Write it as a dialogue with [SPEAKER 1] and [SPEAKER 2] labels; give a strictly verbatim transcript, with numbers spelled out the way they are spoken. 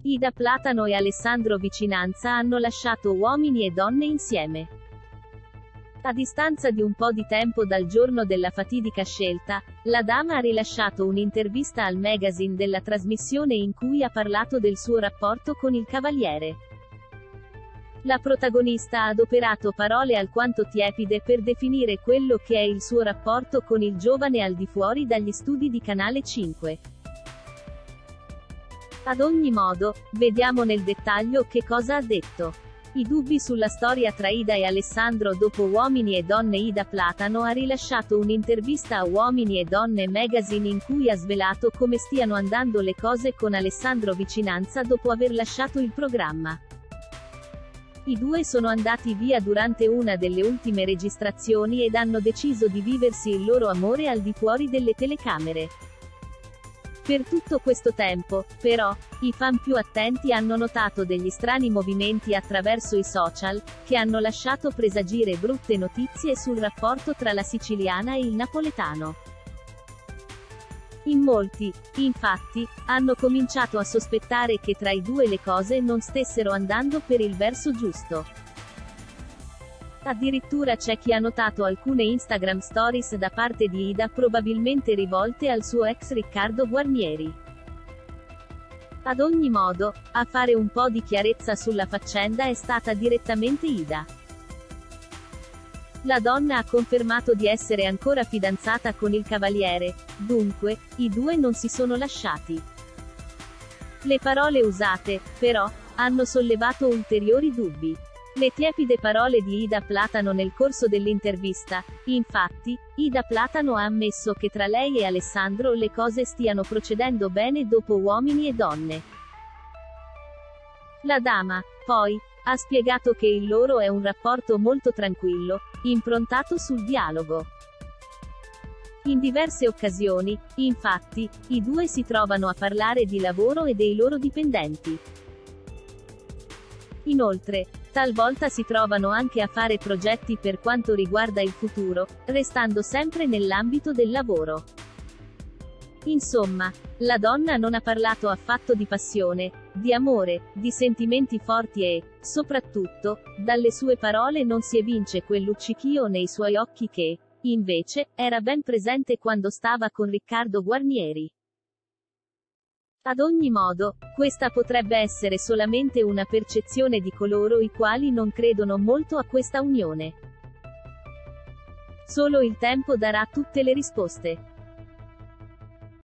[SPEAKER 1] Ida Platano e Alessandro Vicinanza hanno lasciato Uomini e donne insieme. A distanza di un po' di tempo dal giorno della fatidica scelta, la dama ha rilasciato un'intervista al magazine della trasmissione in cui ha parlato del suo rapporto con il Cavaliere. La protagonista ha adoperato parole alquanto tiepide per definire quello che è il suo rapporto con il giovane al di fuori dagli studi di Canale cinque. Ad ogni modo, vediamo nel dettaglio che cosa ha detto. I dubbi sulla storia tra Ida e Alessandro dopo Uomini e donne. Ida Platano ha rilasciato un'intervista a Uomini e donne magazine in cui ha svelato come stiano andando le cose con Alessandro Vicinanza dopo aver lasciato il programma. I due sono andati via durante una delle ultime registrazioni ed hanno deciso di viversi il loro amore al di fuori delle telecamere. Per tutto questo tempo, però, i fan più attenti hanno notato degli strani movimenti attraverso i social, che hanno lasciato presagire brutte notizie sul rapporto tra la siciliana e il napoletano. In molti, infatti, hanno cominciato a sospettare che tra i due le cose non stessero andando per il verso giusto. Addirittura c'è chi ha notato alcune Instagram stories da parte di Ida probabilmente rivolte al suo ex Riccardo Guarnieri. Ad ogni modo, a fare un po' di chiarezza sulla faccenda è stata direttamente Ida. La donna ha confermato di essere ancora fidanzata con il Cavaliere, dunque, i due non si sono lasciati. Le parole usate, però, hanno sollevato ulteriori dubbi. Le tiepide parole di Ida Platano nel corso dell'intervista, infatti, Ida Platano ha ammesso che tra lei e Alessandro le cose stiano procedendo bene dopo Uomini e donne. La dama, poi, ha spiegato che il loro è un rapporto molto tranquillo, improntato sul dialogo. In diverse occasioni, infatti, i due si trovano a parlare di lavoro e dei loro dipendenti. Inoltre, talvolta si trovano anche a fare progetti per quanto riguarda il futuro, restando sempre nell'ambito del lavoro. Insomma, la donna non ha parlato affatto di passione, di amore, di sentimenti forti e, soprattutto, dalle sue parole non si evince quel luccichio nei suoi occhi che, invece, era ben presente quando stava con Riccardo Guarnieri. Ad ogni modo, questa potrebbe essere solamente una percezione di coloro i quali non credono molto a questa unione. Solo il tempo darà tutte le risposte.